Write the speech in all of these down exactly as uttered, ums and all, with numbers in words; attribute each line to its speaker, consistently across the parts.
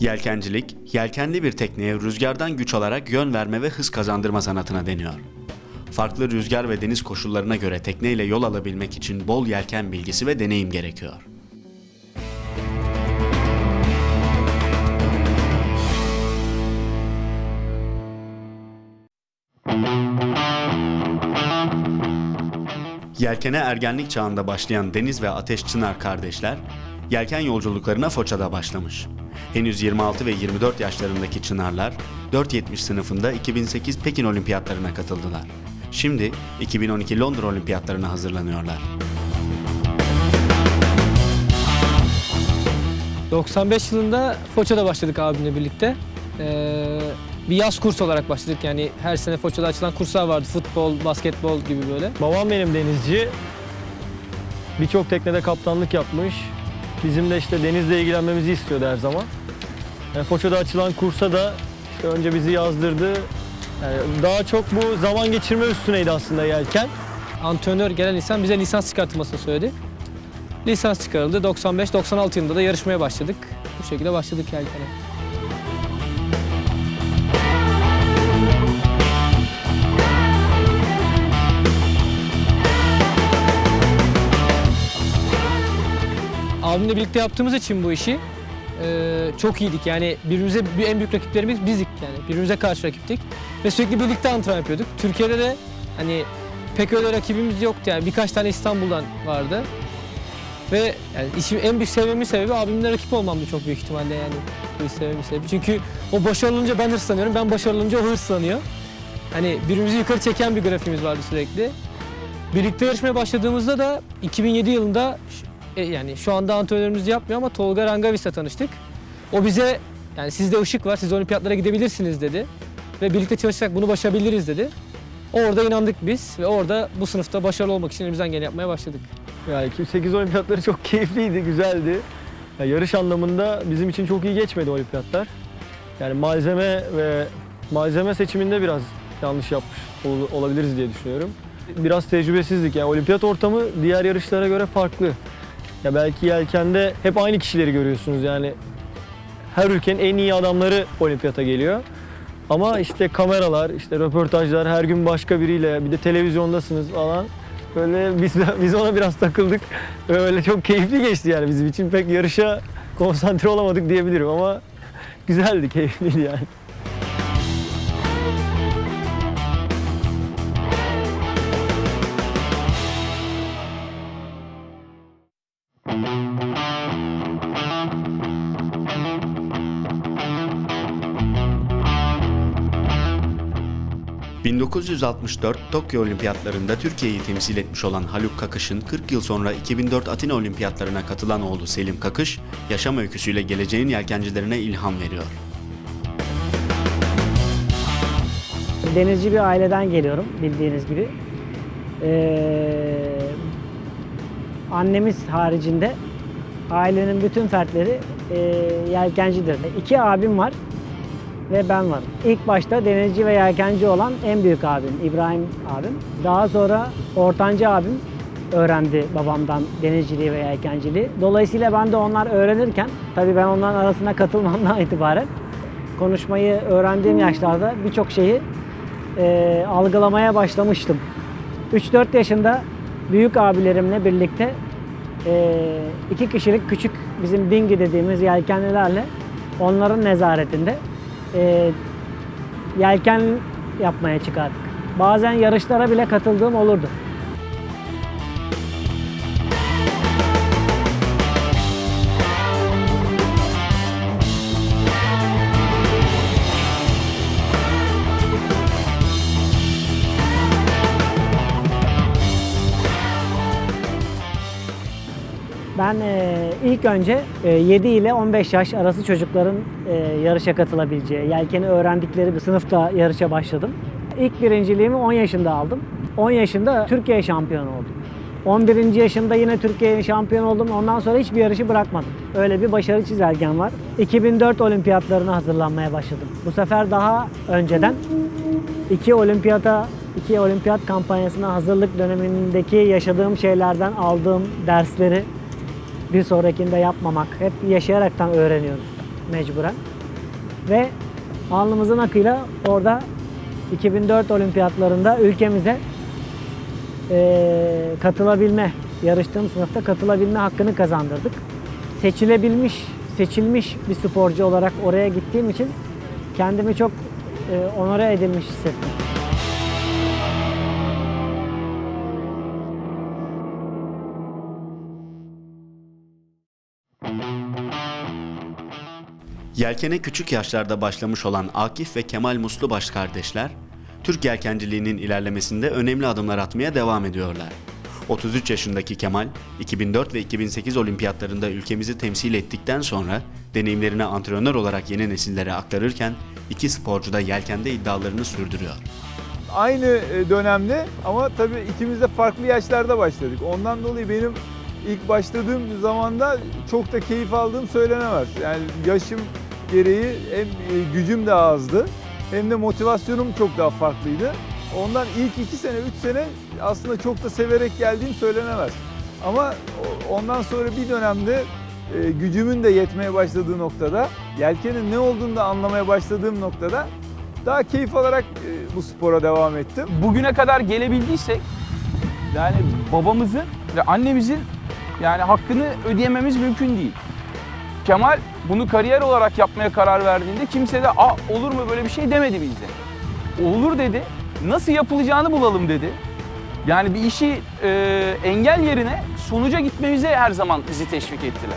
Speaker 1: Yelkencilik, yelkenli bir tekneye rüzgardan güç alarak yön verme ve hız kazandırma sanatına deniyor. Farklı rüzgar ve deniz koşullarına göre tekneyle yol alabilmek için bol yelken bilgisi ve deneyim gerekiyor. Yelkene ergenlik çağında başlayan Deniz ve Ateş Çınar kardeşler, yelken yolculuklarına Foça'da başlamış. Henüz yirmi altı ve yirmi dört yaşlarındaki Çınarlar, dört yetmiş sınıfında iki bin sekiz Pekin Olimpiyatlarına katıldılar. Şimdi iki bin on iki Londra Olimpiyatlarına hazırlanıyorlar.
Speaker 2: doksan beş yılında Foça'da başladık abimle birlikte. Ee, bir yaz kursu olarak başladık, yani her sene Foça'da açılan kurslar vardı. Futbol, basketbol gibi böyle.
Speaker 3: Babam benim denizci. Birçok teknede kaptanlık yapmış. Bizim de işte denizle ilgilenmemizi istiyordu her zaman. Yani Foça'da açılan kursa da işte önce bizi yazdırdı. Yani daha çok bu zaman geçirme üstüneydi aslında yelken.
Speaker 2: Antrenör gelen insan bize lisans çıkartılmasını söyledi. Lisans çıkarıldı. doksan beş doksan altı yılında da yarışmaya başladık. Bu şekilde başladık yelkene. Abimle birlikte yaptığımız için bu işi e, çok iyiydik. Yani birbirimize en büyük rakiplerimiz bizdik yani. Birbirimize karşı rakiptik ve sürekli birlikte antrenman yapıyorduk. Türkiye'de de hani pek öyle rakibimiz yoktu yani. Birkaç tane İstanbul'dan vardı. Ve yani işin en büyük sevmemin sebebi abimle rakip olmamdı çok büyük ihtimalle yani. Bu işi sevmemin sebebi. Çünkü o başarılı olunca ben hırslanıyorum, ben başarılı olunca o hırslanıyor. Hani birbirimizi yukarı çeken bir grafiğimiz vardı sürekli. Birlikte yarışmaya başladığımızda da iki bin yedi yılında yani şu anda antrenörümüz yapmıyor ama Tolga Rangavis'le tanıştık. O bize yani sizde ışık var, siz olimpiyatlara gidebilirsiniz dedi. Ve birlikte çalışarak bunu başarabiliriz dedi. Orada inandık biz ve orada bu sınıfta başarılı olmak için elimizden geleni yapmaya başladık.
Speaker 3: Yani iki bin sekiz olimpiyatları çok keyifliydi, güzeldi. Yani yarış anlamında bizim için çok iyi geçmedi olimpiyatlar. Yani malzeme ve malzeme seçiminde biraz yanlış yapmış olabiliriz diye düşünüyorum. Biraz tecrübesizlik, yani olimpiyat ortamı diğer yarışlara göre farklı. Ya belki yelkende hep aynı kişileri görüyorsunuz, yani her ülkenin en iyi adamları olimpiyata geliyor. Ama işte kameralar, işte röportajlar, her gün başka biriyle, bir de televizyondasınız falan. Böyle biz, biz ona biraz takıldık. Öyle çok keyifli geçti yani bizim için. Pek yarışa konsantre olamadık diyebilirim ama güzeldi, keyifliydi yani.
Speaker 1: bin dokuz yüz altmış dört Tokyo Olimpiyatlarında Türkiye'yi temsil etmiş olan Haluk Kakış'ın kırk yıl sonra iki bin dört Atina Olimpiyatlarına katılan oğlu Selim Kakış, yaşam öyküsüyle geleceğin yelkencilerine ilham veriyor.
Speaker 4: Denizci bir aileden geliyorum bildiğiniz gibi. Ee, annemiz haricinde ailenin bütün fertleri e, yelkencidir. İki abim var ve ben varım. İlk başta denizci ve yelkenci olan en büyük abim İbrahim abim. Daha sonra ortanca abim öğrendi babamdan denizciliği ve yelkenciliği. Dolayısıyla ben de onlar öğrenirken, tabii ben onların arasına katılmamdan itibaren konuşmayı öğrendiğim yaşlarda birçok şeyi e, algılamaya başlamıştım. üç dört yaşında büyük abilerimle birlikte e, iki kişilik küçük bizim dinghy dediğimiz yelkenlilerle onların nezaretinde E, yelken yapmaya çıkardık. Bazen yarışlara bile katıldığım olurdu. Ben e, ilk önce e, yedi ile on beş yaş arası çocukların e, yarışa katılabileceği, yelkeni öğrendikleri bir sınıfta yarışa başladım. İlk birinciliğimi on yaşında aldım. on yaşında Türkiye şampiyonu oldum. on birinci yaşımda yine Türkiye şampiyonu oldum. Ondan sonra hiçbir yarışı bırakmadım. Öyle bir başarı çizelgem var. iki bin dört olimpiyatlarına hazırlanmaya başladım. Bu sefer daha önceden iki olimpiyata, iki olimpiyat kampanyasına hazırlık dönemindeki yaşadığım şeylerden aldığım dersleri bir sonrakinde yapmamak. Hep yaşayaraktan öğreniyoruz mecburen. ve alnımızın akıyla orada iki bin dört olimpiyatlarında ülkemize e, katılabilme, yarıştığım sınıfta katılabilme hakkını kazandırdık. Seçilebilmiş, seçilmiş bir sporcu olarak oraya gittiğim için kendimi çok e, onore edilmiş hissettim.
Speaker 1: Yelkene küçük yaşlarda başlamış olan Akif ve Kemal Muslubaş kardeşler, Türk yelkenciliğinin ilerlemesinde önemli adımlar atmaya devam ediyorlar. otuz üç yaşındaki Kemal, iki bin dört ve iki bin sekiz olimpiyatlarında ülkemizi temsil ettikten sonra deneyimlerini antrenör olarak yeni nesillere aktarırken iki sporcu da yelkende iddialarını sürdürüyor.
Speaker 5: Aynı dönemde ama tabii ikimiz de farklı yaşlarda başladık. Ondan dolayı benim ilk başladığım zamanda çok da keyif aldığım söylenemez. Yani yaşım gereği hem gücüm de azdı hem de motivasyonum çok daha farklıydı. Ondan ilk iki sene, üç sene aslında çok da severek geldiğim söylenemez. Ama ondan sonra bir dönemde gücümün de yetmeye başladığı noktada, yelkenin ne olduğunu da anlamaya başladığım noktada daha keyif alarak bu spora devam ettim.
Speaker 6: Bugüne kadar gelebildiysek, yani babamızın ve annemizin yani hakkını ödeyememiz mümkün değil. Kemal bunu kariyer olarak yapmaya karar verdiğinde kimse de "Aa, olur mu böyle bir şey" demedi bize. Olur dedi. Nasıl yapılacağını bulalım dedi. Yani bir işi e, engel yerine sonuca gitmemize her zaman bizi teşvik ettiler.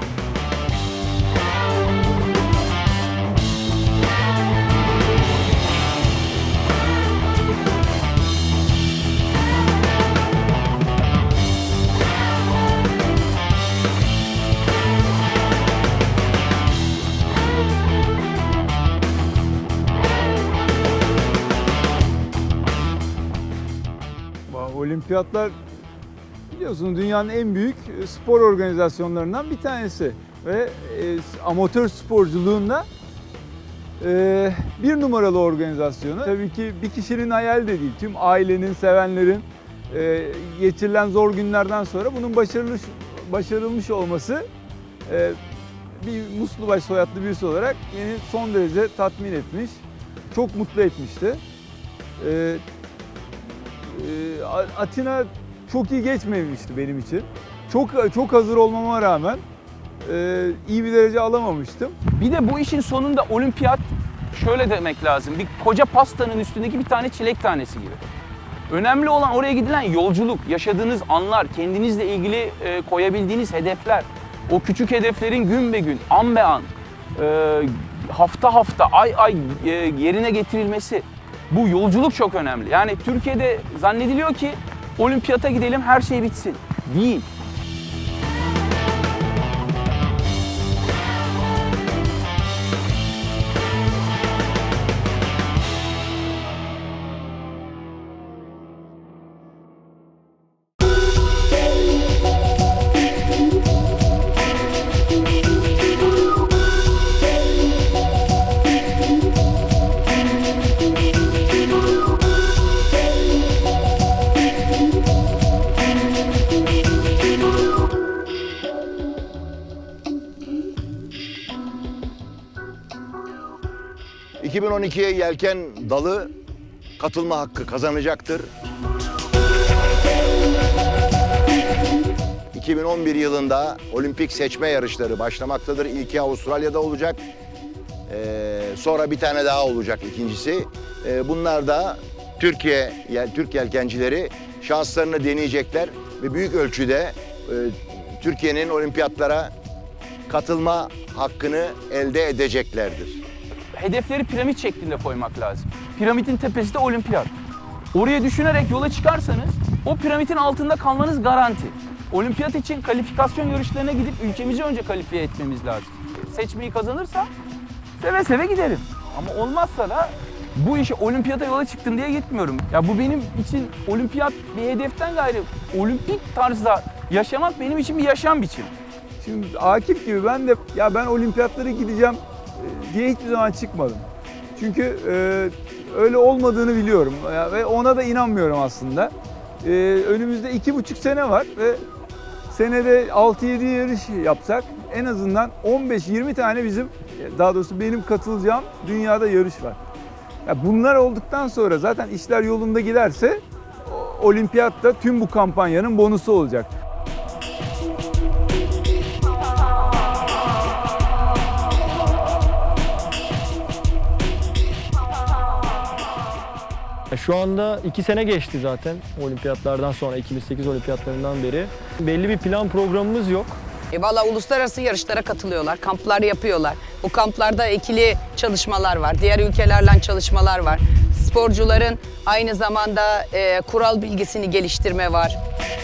Speaker 5: Olimpiyatlar biliyorsunuz dünyanın en büyük spor organizasyonlarından bir tanesi ve e, amatör sporculuğunda e, bir numaralı organizasyonu. Tabii ki bir kişinin hayali de değil, tüm ailenin, sevenlerin e, geçirilen zor günlerden sonra bunun başarılı, başarılmış olması e, bir Muslubaş soyadlı birisi olarak beni son derece tatmin etmiş, çok mutlu etmişti. E, Atina çok iyi geçmemişti benim için. Çok çok hazır olmama rağmen e, iyi bir derece alamamıştım.
Speaker 6: Bir de bu işin sonunda olimpiyat şöyle demek lazım. Bir koca pastanın üstündeki bir tane çilek tanesi gibi. Önemli olan oraya gidilen yolculuk, yaşadığınız anlar, kendinizle ilgili e, koyabildiğiniz hedefler. O küçük hedeflerin gün be gün, an be an, e, hafta hafta, ay ay e, yerine getirilmesi. Bu yolculuk çok önemli. Yani Türkiye'de zannediliyor ki olimpiyata gidelim her şey bitsin. Değil.
Speaker 7: iki bin on ikiye yelken dalı katılma hakkı kazanacaktır. iki bin on bir yılında olimpik seçme yarışları başlamaktadır. İlki Avustralya'da olacak. Ee, sonra bir tane daha olacak ikincisi. Ee, bunlar da Türkiye, yel, Türk yelkencileri şanslarını deneyecekler ve büyük ölçüde e, Türkiye'nin olimpiyatlara katılma hakkını elde edeceklerdir.
Speaker 6: Hedefleri piramit şeklinde koymak lazım. Piramidin tepesi de olimpiyat. Oraya düşünerek yola çıkarsanız o piramidin altında kalmanız garanti. Olimpiyat için kalifikasyon yarışlarına gidip ülkemizi önce kalifiye etmemiz lazım. Seçmeyi kazanırsa seve seve giderim. Ama olmazsa da bu işi olimpiyata yola çıktım diye gitmiyorum. Ya bu benim için olimpiyat bir hedeften gayrı olimpik tarzda yaşamak benim için bir yaşam biçimi.
Speaker 5: Şimdi Akif gibi ben de ya ben olimpiyatlara gideceğim diye hiçbir zaman çıkmadım. Çünkü e, öyle olmadığını biliyorum ve ona da inanmıyorum aslında. E, önümüzde iki buçuk sene var ve senede altı yedi yarış yapsak en azından on beş yirmi tane bizim daha doğrusu benim katılacağım dünyada yarış var. Ya bunlar olduktan sonra zaten işler yolunda giderse olimpiyatta tüm bu kampanyanın bonusu olacak.
Speaker 3: Şu anda iki sene geçti zaten olimpiyatlardan sonra, iki bin sekiz olimpiyatlarından beri. Belli bir plan programımız yok.
Speaker 8: E Valla uluslararası yarışlara katılıyorlar, kamplar yapıyorlar. Bu kamplarda ikili çalışmalar var, diğer ülkelerle çalışmalar var. Sporcuların aynı zamanda e, kural bilgisini geliştirme var.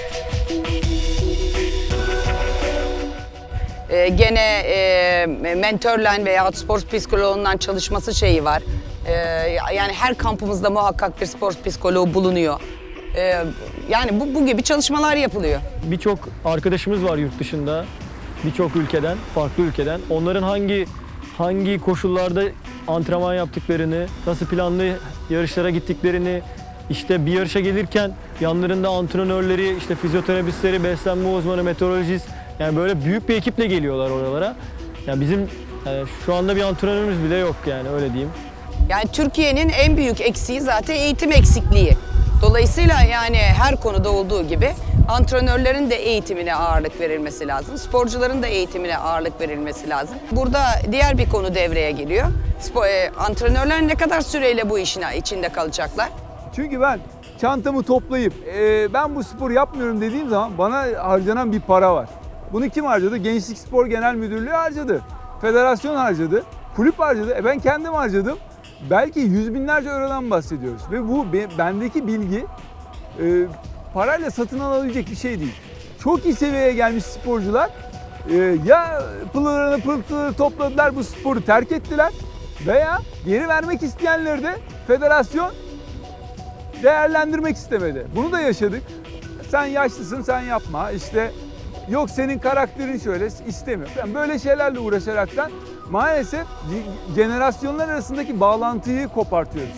Speaker 8: E, gene e, mentörle veya spor psikoloğundan çalışması şeyi var. E, yani her kampımızda muhakkak bir spor psikoloğu bulunuyor. E, yani bu, bu gibi çalışmalar yapılıyor.
Speaker 3: Birçok arkadaşımız var yurt dışında, birçok ülkeden, farklı ülkeden. Onların hangi hangi koşullarda antrenman yaptıklarını, nasıl planlı yarışlara gittiklerini, işte bir yarışa gelirken yanlarında antrenörleri, işte fizyoterapistleri, beslenme uzmanı, meteorolojist, yani böyle büyük bir ekiple geliyorlar oralara. Yani bizim yani şu anda bir antrenörümüz bile yok, yani öyle diyeyim.
Speaker 8: Yani Türkiye'nin en büyük eksiği zaten eğitim eksikliği. Dolayısıyla yani her konuda olduğu gibi antrenörlerin de eğitimine ağırlık verilmesi lazım. Sporcuların da eğitimine ağırlık verilmesi lazım. Burada diğer bir konu devreye giriyor. Spor, e, antrenörler ne kadar süreyle bu işin içinde kalacaklar?
Speaker 5: Çünkü ben çantamı toplayıp e, ben bu sporu yapmıyorum dediğim zaman bana harcanan bir para var. Bunu kim harcadı? Gençlik Spor Genel Müdürlüğü harcadı. Federasyon harcadı. Kulüp harcadı. E ben kendim harcadım. Belki yüz binlerce eurodan bahsediyoruz. Ve bu bendeki bilgi e, parayla satın alınabilecek bir şey değil. Çok iyi seviyeye gelmiş sporcular e, ya pıllarını pırtıları topladılar, bu sporu terk ettiler veya geri vermek isteyenleri de federasyon değerlendirmek istemedi. Bunu da yaşadık. Sen yaşlısın, sen yapma. İşte yok senin karakterin şöyle, istemiyor. Yani böyle şeylerle uğraşaraktan maalesef jenerasyonlar arasındaki bağlantıyı kopartıyoruz.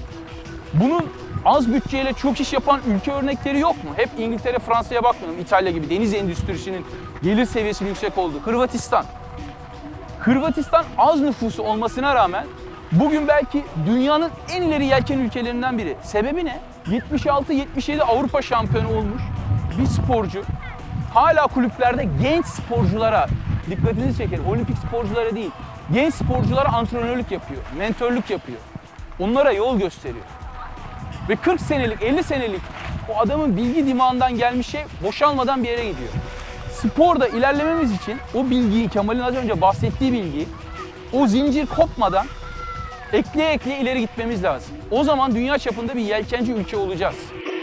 Speaker 6: Bunun az bütçeyle çok iş yapan ülke örnekleri yok mu? Hep İngiltere, Fransa'ya bakmıyorum. İtalya gibi deniz endüstrisinin gelir seviyesinin yüksek olduğu. Hırvatistan. Hırvatistan az nüfusu olmasına rağmen bugün belki dünyanın en ileri yelken ülkelerinden biri. Sebebi ne? yetmiş altı yetmiş yedi Avrupa şampiyonu olmuş bir sporcu. Hala kulüplerde genç sporculara, dikkatinizi çekerim, olimpik sporculara değil, genç sporculara antrenörlük yapıyor, mentörlük yapıyor. Onlara yol gösteriyor. Ve kırk senelik, elli senelik o adamın bilgi dimağından gelmiş şey boşalmadan bir yere gidiyor. Sporda ilerlememiz için o bilgiyi, Kemal'in az önce bahsettiği bilgiyi, o zincir kopmadan ekleye ekleye ileri gitmemiz lazım. O zaman dünya çapında bir yelkenci ülke olacağız.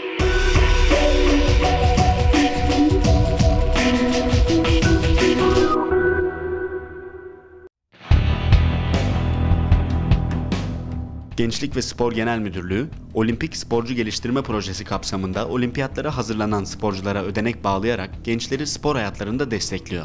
Speaker 1: Gençlik ve Spor Genel Müdürlüğü, Olimpik Sporcu Geliştirme Projesi kapsamında olimpiyatlara hazırlanan sporculara ödenek bağlayarak gençleri spor hayatlarında destekliyor.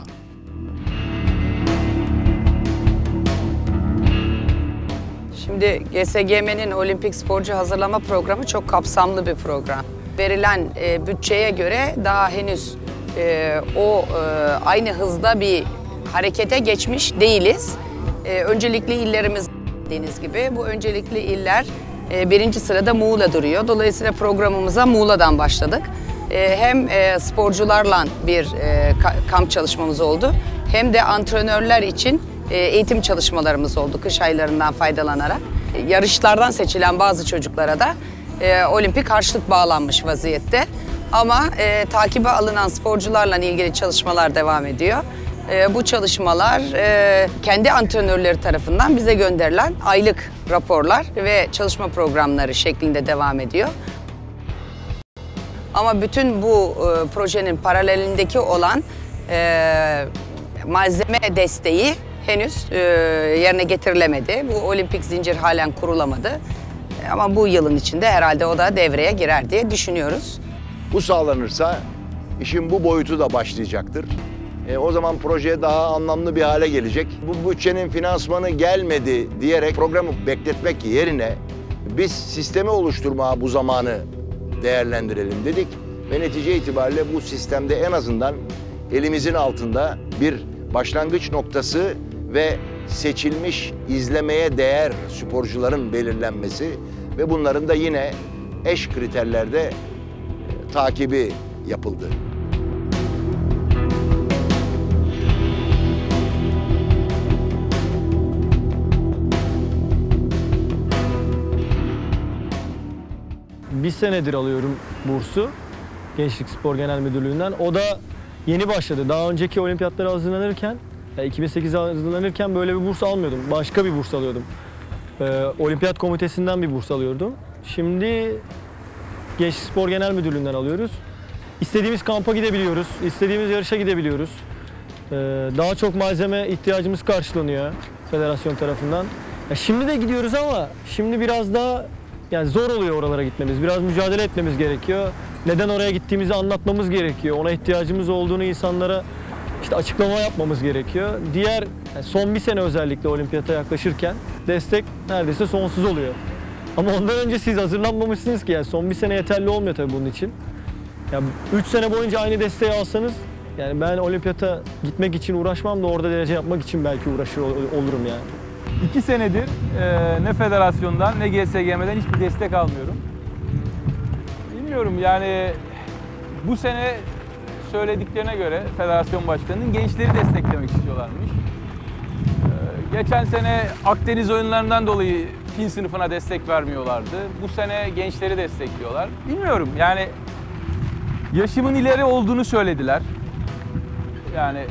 Speaker 8: Şimdi G S G M'nin Olimpik Sporcu Hazırlama Programı çok kapsamlı bir program. Verilen e, bütçeye göre daha henüz e, o e, aynı hızda bir harekete geçmiş değiliz. E, öncelikli illerimiz dediğiniz gibi bu öncelikli iller e, birinci sırada Muğla duruyor. Dolayısıyla programımıza Muğla'dan başladık. E, hem e, sporcularla bir e, kamp çalışmamız oldu, hem de antrenörler için e, eğitim çalışmalarımız oldu kış aylarından faydalanarak. E, yarışlardan seçilen bazı çocuklara da e, olimpik harçlık bağlanmış vaziyette. Ama e, takibe alınan sporcularla ilgili çalışmalar devam ediyor. E, bu çalışmalar e, kendi antrenörleri tarafından bize gönderilen aylık raporlar ve çalışma programları şeklinde devam ediyor. Ama bütün bu e, projenin paralelindeki olan e, malzeme desteği henüz e, yerine getirilemedi. Bu olimpik zincir halen kurulamadı. E, ama bu yılın içinde herhalde o da devreye girer diye düşünüyoruz.
Speaker 7: Bu sağlanırsa işin bu boyutu da başlayacaktır. E, o zaman proje daha anlamlı bir hale gelecek. Bu bütçenin finansmanı gelmedi diyerek programı bekletmek yerine biz sistemi oluşturmaya bu zamanı değerlendirelim dedik. Ve netice itibariyle bu sistemde en azından elimizin altında bir başlangıç noktası ve seçilmiş, izlemeye değer sporcuların belirlenmesi ve bunların da yine eş kriterlerde takibi yapıldı.
Speaker 3: Bir senedir alıyorum bursu Gençlik Spor Genel Müdürlüğü'nden. O da yeni başladı. Daha önceki olimpiyatlara hazırlanırken, iki bin sekize hazırlanırken böyle bir burs almıyordum. Başka bir burs alıyordum. Ee, Olimpiyat Komitesi'nden bir burs alıyordum. Şimdi Gençlik Spor Genel Müdürlüğü'nden alıyoruz. İstediğimiz kampa gidebiliyoruz, istediğimiz yarışa gidebiliyoruz. Ee, daha çok malzeme ihtiyacımız karşılanıyor federasyon tarafından. Ya şimdi de gidiyoruz ama şimdi biraz daha yani zor oluyor oralara gitmemiz. Biraz mücadele etmemiz gerekiyor. Neden oraya gittiğimizi anlatmamız gerekiyor. Ona ihtiyacımız olduğunu insanlara işte açıklama yapmamız gerekiyor. Diğer yani son bir sene özellikle olimpiyata yaklaşırken destek neredeyse sonsuz oluyor. Ama ondan önce siz hazırlanmamışsınız ki yani son bir sene yeterli olmuyor tabii bunun için. Yani üç sene boyunca aynı desteği alsanız yani ben olimpiyata gitmek için uğraşmam da orada derece yapmak için belki uğraşır olurum yani.
Speaker 6: İki senedir e, ne federasyondan ne G S G M'den hiçbir destek almıyorum. Bilmiyorum yani bu sene söylediklerine göre federasyon başkanının gençleri desteklemek istiyorlarmış. E, geçen sene Akdeniz oyunlarından dolayı Fin sınıfına destek vermiyorlardı. Bu sene gençleri destekliyorlar. Bilmiyorum yani yaşımın ileri olduğunu söylediler. Yani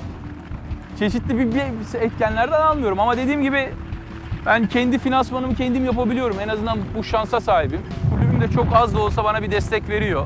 Speaker 6: çeşitli bir, bir etkenlerden almıyorum ama dediğim gibi ben kendi finansmanımı kendim yapabiliyorum. En azından bu şansa sahibim. Kulübüm de çok az da olsa bana bir destek veriyor.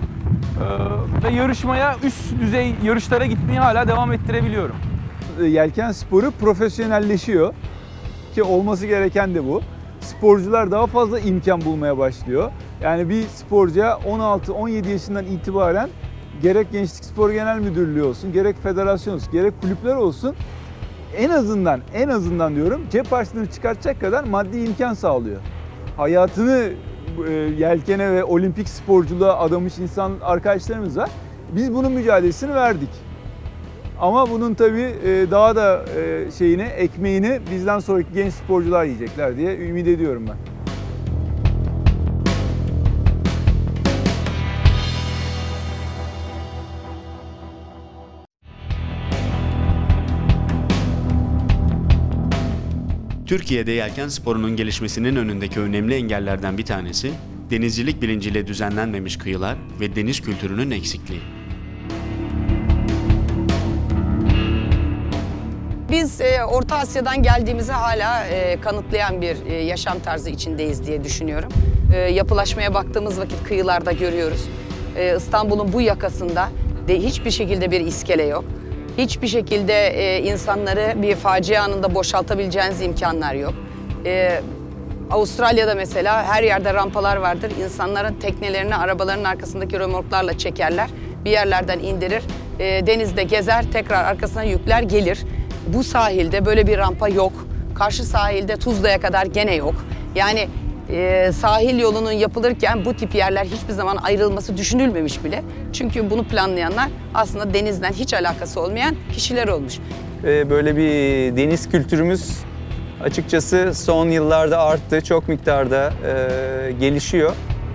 Speaker 6: Ee, ve yarışmaya, üst düzey yarışlara gitmeyi hala devam ettirebiliyorum.
Speaker 5: Yelken sporu profesyonelleşiyor ki olması gereken de bu. Sporcular daha fazla imkan bulmaya başlıyor. Yani bir sporcuya on altı on yedi yaşından itibaren gerek Gençlik Spor Genel Müdürlüğü olsun, gerek federasyon olsun, gerek kulüpler olsun en azından en azından diyorum cep harçlığını çıkartacak kadar maddi imkan sağlıyor. Hayatını e, yelkene ve olimpik sporculuğa adamış insan arkadaşlarımız var. Biz bunun mücadelesini verdik. Ama bunun tabii e, daha da e, şeyini, ekmeğini bizden sonraki genç sporcular yiyecekler diye ümit ediyorum ben.
Speaker 1: Türkiye'de yelken sporunun gelişmesinin önündeki önemli engellerden bir tanesi, denizcilik bilinciyle düzenlenmemiş kıyılar ve deniz kültürünün eksikliği.
Speaker 8: Biz e, Orta Asya'dan geldiğimizi hala e, kanıtlayan bir e, yaşam tarzı içindeyiz diye düşünüyorum. E, yapılaşmaya baktığımız vakit kıyılarda görüyoruz. E, İstanbul'un bu yakasında de hiçbir şekilde bir iskele yok. Hiçbir şekilde e, insanları bir facia anında boşaltabileceğiniz imkanlar yok. E, Avustralya'da mesela her yerde rampalar vardır. İnsanların teknelerini arabaların arkasındaki römorklarla çekerler. Bir yerlerden indirir, e, denizde gezer, tekrar arkasına yükler, gelir. Bu sahilde böyle bir rampa yok. Karşı sahilde Tuzla'ya kadar gene yok. Yani e, sahil yolunun yapılırken bu tip yerler hiçbir zaman ayrılması düşünülmemiş bile. Çünkü bunu planlayanlar aslında denizden hiç alakası olmayan kişiler olmuş.
Speaker 9: Böyle bir deniz kültürümüz açıkçası son yıllarda arttı, çok miktarda e, gelişiyor.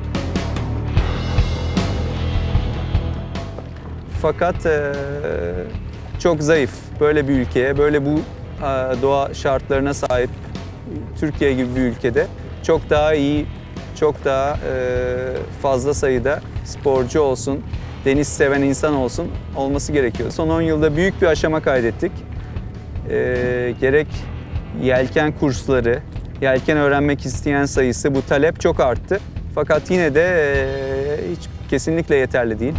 Speaker 9: Fakat e, çok zayıf. Böyle bir ülkeye, böyle bu e, doğa şartlarına sahip Türkiye gibi bir ülkede çok daha iyi, çok daha e, fazla sayıda sporcu olsun, deniz seven insan olsun olması gerekiyor. Son on yılda büyük bir aşama kaydettik. E, gerek yelken kursları, yelken öğrenmek isteyen sayısı, bu talep çok arttı. Fakat yine de e, hiç kesinlikle yeterli değil.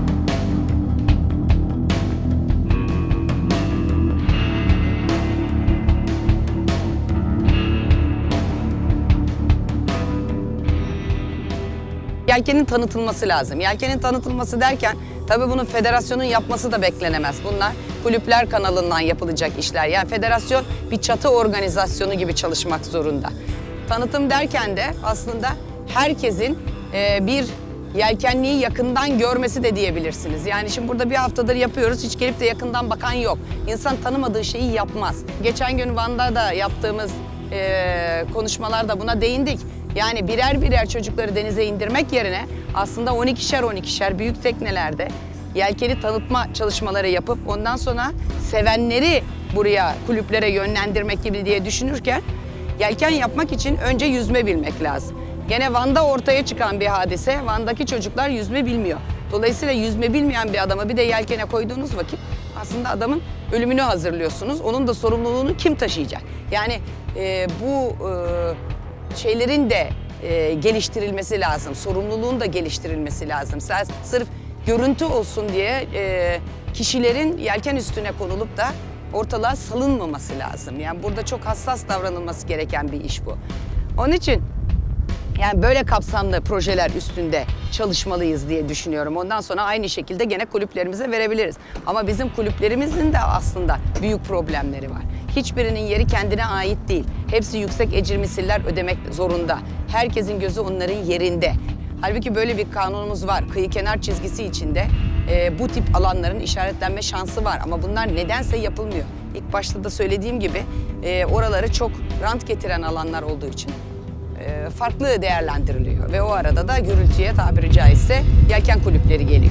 Speaker 8: Yelkenin tanıtılması lazım. Yelkenin tanıtılması derken tabii bunu federasyonun yapması da beklenemez. Bunlar kulüpler kanalından yapılacak işler. Yani federasyon bir çatı organizasyonu gibi çalışmak zorunda. Tanıtım derken de aslında herkesin bir yelkenliği yakından görmesi de diyebilirsiniz. Yani şimdi burada bir haftadır yapıyoruz, hiç gelip de yakından bakan yok. İnsan tanımadığı şeyi yapmaz. Geçen gün Van'da da yaptığımız e, konuşmalarda buna değindik. Yani birer birer çocukları denize indirmek yerine aslında on ikişer on ikişer büyük teknelerde yelkeni tanıtma çalışmaları yapıp ondan sonra sevenleri buraya, kulüplere yönlendirmek gibi diye düşünürken yelken yapmak için önce yüzme bilmek lazım. Gene Van'da ortaya çıkan bir hadise, Van'daki çocuklar yüzme bilmiyor. Dolayısıyla yüzme bilmeyen bir adamı bir de yelkene koyduğunuz vakit aslında adamın ölümünü hazırlıyorsunuz. Onun da sorumluluğunu kim taşıyacak? Yani e, bu e, şeylerin de e, geliştirilmesi lazım, sorumluluğun da geliştirilmesi lazım. Sırf görüntü olsun diye e, kişilerin yelken üstüne konulup da ortalığa salınmaması lazım. Yani burada çok hassas davranılması gereken bir iş bu. Onun için yani böyle kapsamlı projeler üstünde çalışmalıyız diye düşünüyorum. Ondan sonra aynı şekilde gene kulüplerimize verebiliriz. Ama bizim kulüplerimizin de aslında büyük problemleri var. Hiçbirinin yeri kendine ait değil. Hepsi yüksek ecir misiller ödemek zorunda. Herkesin gözü onların yerinde. Halbuki böyle bir kanunumuz var. Kıyı kenar çizgisi içinde e, bu tip alanların işaretlenme şansı var. Ama bunlar nedense yapılmıyor. İlk başta da söylediğim gibi e, oraları çok rant getiren alanlar olduğu için e, farklı değerlendiriliyor. Ve o arada da gürültüye tabiri caizse yelken kulüpleri geliyor.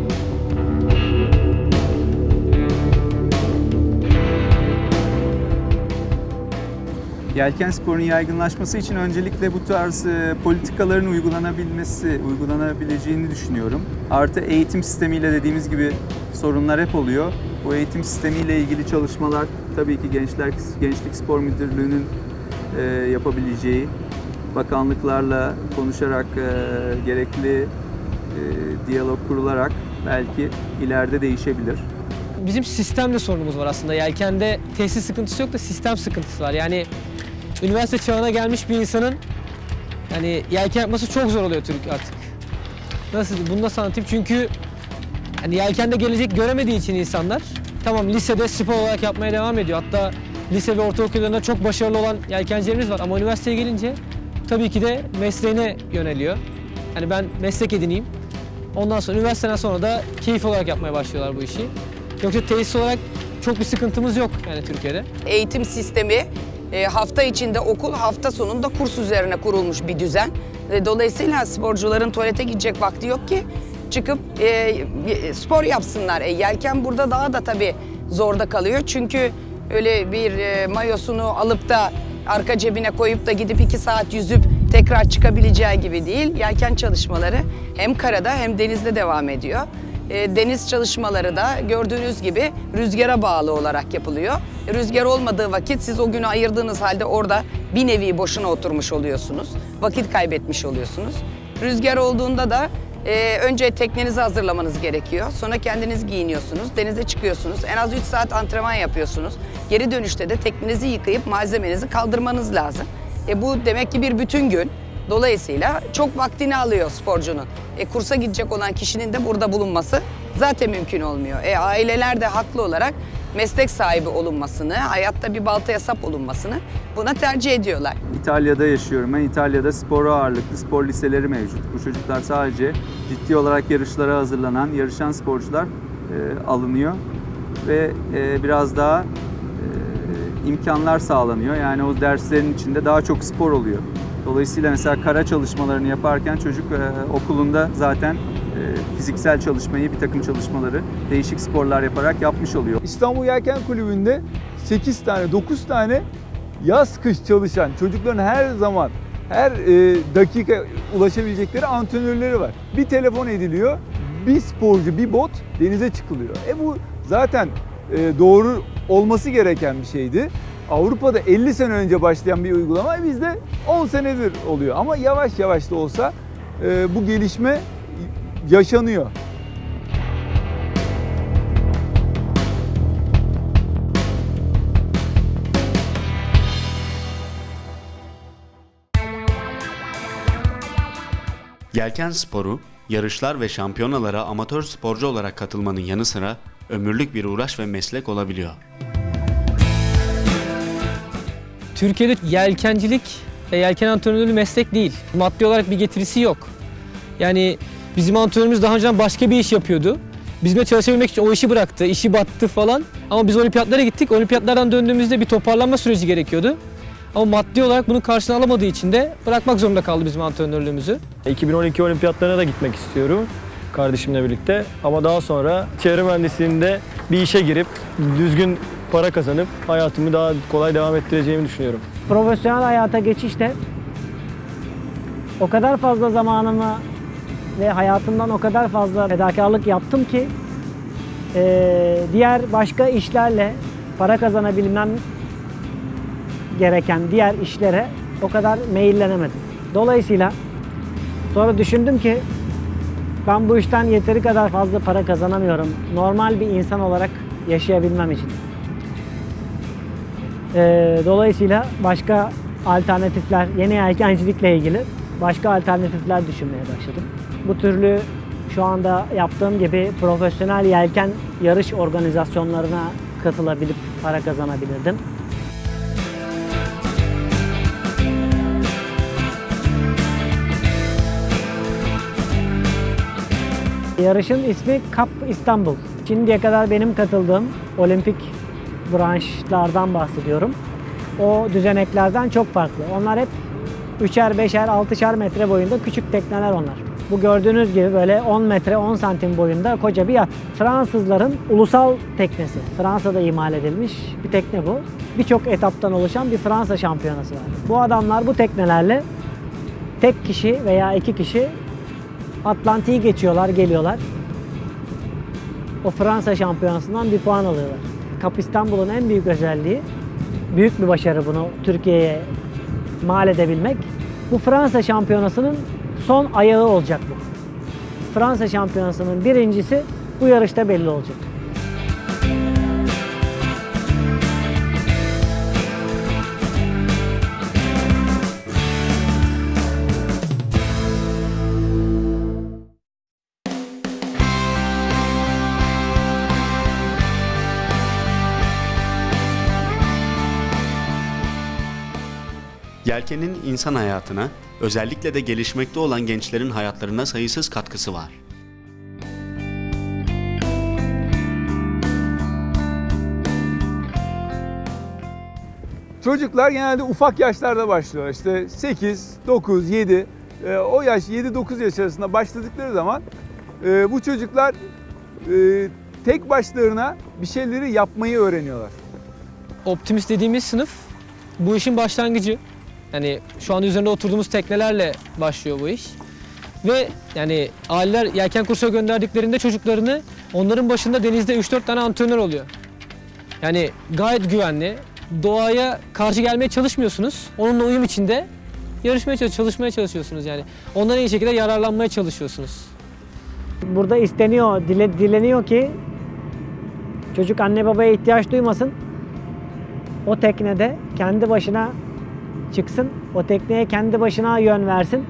Speaker 9: Yelken sporunun yaygınlaşması için öncelikle bu tarz e, politikaların uygulanabilmesi, uygulanabileceğini düşünüyorum. Artı eğitim sistemiyle dediğimiz gibi sorunlar hep oluyor. Bu eğitim sistemiyle ilgili çalışmalar tabii ki Gençler Gençlik Spor Müdürlüğü'nün e, yapabileceği, bakanlıklarla konuşarak, e, gerekli e, diyalog kurularak belki ileride değişebilir.
Speaker 2: Bizim sistemde sorunumuz var aslında. Yelkende tesis sıkıntısı yok da sistem sıkıntısı var. Yani üniversite çağına gelmiş bir insanın yani yelken yapması çok zor oluyor Türk artık. Nasıl bunu nasıl anlatayım? Çünkü hani yelkende gelecek göremediği için insanlar tamam lisede spor olarak yapmaya devam ediyor. Hatta lise ve ortaokullarında çok başarılı olan yelkencilerimiz var ama üniversiteye gelince tabii ki de mesleğine yöneliyor. Yani ben meslek edineyim. Ondan sonra üniversiteden sonra da keyif olarak yapmaya başlıyorlar bu işi. Yoksa tesis olarak çok bir sıkıntımız yok yani Türkiye'de.
Speaker 8: Eğitim sistemi e, hafta içinde okul, hafta sonunda kurs üzerine kurulmuş bir düzen. Ve dolayısıyla sporcuların tuvalete gidecek vakti yok ki çıkıp e, spor yapsınlar. E, yelken burada daha da tabii zorda kalıyor. Çünkü öyle bir e, mayosunu alıp da arka cebine koyup da gidip iki saat yüzüp tekrar çıkabileceği gibi değil. Yelken çalışmaları hem karada hem denizde devam ediyor. Deniz çalışmaları da gördüğünüz gibi rüzgara bağlı olarak yapılıyor. Rüzgar olmadığı vakit siz o günü ayırdığınız halde orada bir nevi boşuna oturmuş oluyorsunuz. Vakit kaybetmiş oluyorsunuz. Rüzgar olduğunda da e, önce teknenizi hazırlamanız gerekiyor. Sonra kendiniz giyiniyorsunuz, denize çıkıyorsunuz. En az üç saat antrenman yapıyorsunuz. Geri dönüşte de teknenizi yıkayıp malzemenizi kaldırmanız lazım. E, bu demek ki bir bütün gün. Dolayısıyla çok vaktini alıyor sporcunun. E, kursa gidecek olan kişinin de burada bulunması zaten mümkün olmuyor. E, aileler de haklı olarak meslek sahibi olunmasını, hayatta bir baltaya sap olunmasını buna tercih ediyorlar.
Speaker 9: İtalya'da yaşıyorum. Ben İtalya'da spor ağırlıklı spor liseleri mevcut. Bu çocuklar sadece ciddi olarak yarışlara hazırlanan, yarışan sporcular e, alınıyor ve e, biraz daha e, imkanlar sağlanıyor. Yani o derslerin içinde daha çok spor oluyor. Dolayısıyla mesela kara çalışmalarını yaparken çocuk e, okulunda zaten e, fiziksel çalışmayı, bir takım çalışmaları değişik sporlar yaparak yapmış oluyor.
Speaker 5: İstanbul Yelken Kulübü'nde sekiz tane, dokuz tane yaz kış çalışan çocukların her zaman, her e, dakika ulaşabilecekleri antrenörleri var. Bir telefon ediliyor, bir sporcu, bir bot denize çıkılıyor. E bu zaten e, doğru olması gereken bir şeydi. Avrupa'da elli sene önce başlayan bir uygulama bizde on senedir oluyor. Ama yavaş yavaş da olsa e, bu gelişme yaşanıyor.
Speaker 1: Yelken sporu, yarışlar ve şampiyonalara amatör sporcu olarak katılmanın yanı sıra ömürlük bir uğraş ve meslek olabiliyor.
Speaker 2: Türkiye'de yelkencilik ve yelken antrenörlüğü meslek değil. Maddi olarak bir getirisi yok. Yani Bizim antrenörümüz daha önceden başka bir iş yapıyordu. Bizimle çalışabilmek için o işi bıraktı, işi battı falan. Ama biz olimpiyatlara gittik. Olimpiyatlardan döndüğümüzde bir toparlanma süreci gerekiyordu. Ama maddi olarak bunun karşılığını alamadığı için de bırakmak zorunda kaldı bizim antrenörlüğümüzü.
Speaker 3: iki bin on iki olimpiyatlarına da gitmek istiyorum kardeşimle birlikte. Ama daha sonra çevre mühendisliğinde bir işe girip düzgün para kazanıp hayatımı daha kolay devam ettireceğimi düşünüyorum.
Speaker 4: Profesyonel hayata geçişte o kadar fazla zamanımı ve hayatımdan o kadar fazla fedakarlık yaptım ki e, diğer başka işlerle para kazanabilmem gereken diğer işlere o kadar meyillenemedim. Dolayısıyla sonra düşündüm ki ben bu işten yeteri kadar fazla para kazanamıyorum. Normal bir insan olarak yaşayabilmem için. E, dolayısıyla başka alternatifler, yeni yelkencilikle ilgili başka alternatifler düşünmeye başladım. Bu türlü şu anda yaptığım gibi profesyonel yelken yarış organizasyonlarına katılabilip para kazanabilirdim. Yarışın ismi Cup İstanbul. Şimdiye kadar benim katıldığım olimpik branşlardan bahsediyorum. O düzeneklerden çok farklı. Onlar hep üçer, beşer, altışar metre boyunda küçük tekneler onlar. Bu gördüğünüz gibi böyle on metre, on santim boyunda koca bir yat. Fransızların ulusal teknesi. Fransa'da imal edilmiş bir tekne bu. Birçok etaptan oluşan bir Fransa şampiyonası var. Bu adamlar bu teknelerle tek kişi veya iki kişi Atlantik'i geçiyorlar, geliyorlar. O Fransa şampiyonasından bir puan alıyorlar. Cup İstanbul'un en büyük özelliği, büyük bir başarı bunu Türkiye'ye mal edebilmek. Bu Fransa şampiyonasının son ayağı olacak bu. Fransa şampiyonasının birincisi bu yarışta belli olacak.
Speaker 1: Yelkenin insan hayatına, özellikle de gelişmekte olan gençlerin hayatlarına sayısız katkısı var.
Speaker 5: Çocuklar genelde ufak yaşlarda başlıyorlar. İşte sekiz, dokuz, yedi, e, o yaş yedi dokuz yaş arasında başladıkları zaman e, bu çocuklar e, tek başlarına bir şeyleri yapmayı öğreniyorlar.
Speaker 2: Optimist dediğimiz sınıf bu işin başlangıcı. Yani şu anda üzerinde oturduğumuz teknelerle başlıyor bu iş. Ve yani aileler yelken kursuna gönderdiklerinde çocuklarını onların başında denizde üç dört tane antrenör oluyor. Yani gayet güvenli. Doğaya karşı gelmeye çalışmıyorsunuz. Onunla uyum içinde yarışmaya çalışmaya çalışıyorsunuz yani. Ondan iyi şekilde yararlanmaya çalışıyorsunuz.
Speaker 4: Burada isteniyor, dile, dileniyor ki çocuk anne babaya ihtiyaç duymasın. O teknede kendi başına çıksın, o tekneye kendi başına yön versin.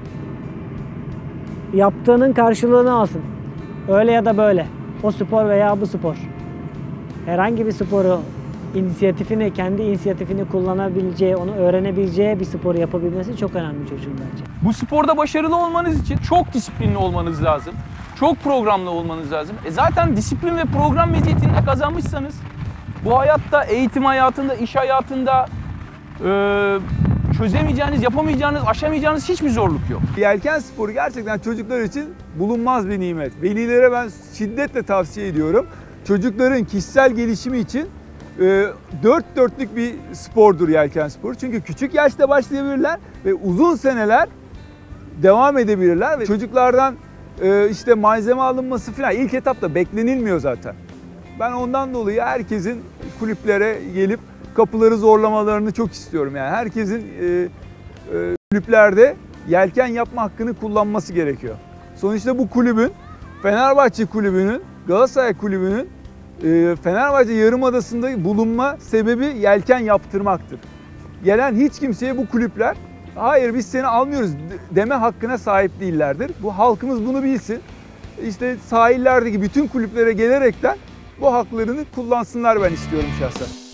Speaker 4: Yaptığının karşılığını alsın. Öyle ya da böyle. O spor veya bu spor. Herhangi bir sporu, inisiyatifini, kendi inisiyatifini kullanabileceği, onu öğrenebileceği bir spor yapabilmesi çok önemli çocuğun bence.
Speaker 6: Bu sporda başarılı olmanız için çok disiplinli olmanız lazım. Çok programlı olmanız lazım. E zaten disiplin ve program meziyetini kazanmışsanız bu hayatta, eğitim hayatında, iş hayatında e, çözemeyeceğiniz, yapamayacağınız, aşamayacağınız hiçbir zorluk yok.
Speaker 5: Yelken sporu gerçekten çocuklar için bulunmaz bir nimet. Velilere ben şiddetle tavsiye ediyorum. Çocukların kişisel gelişimi için e, dört dörtlük bir spordur yelken sporu. Çünkü küçük yaşta başlayabilirler ve uzun seneler devam edebilirler. Ve çocuklardan e, işte malzeme alınması falan ilk etapta beklenilmiyor zaten. Ben ondan dolayı herkesin kulüplere gelip kapıları zorlamalarını çok istiyorum. Yani herkesin e, e, kulüplerde yelken yapma hakkını kullanması gerekiyor. Sonuçta bu kulübün, Fenerbahçe kulübünün, Galatasaray kulübünün e, Fenerbahçe Yarımadası'nda bulunma sebebi yelken yaptırmaktır. Gelen hiç kimseye bu kulüpler hayır biz seni almıyoruz deme hakkına sahip değillerdir. Bu halkımız bunu bilsin. İşte sahillerdeki bütün kulüplere gelerekten bu haklarını kullansınlar ben istiyorum şahsen.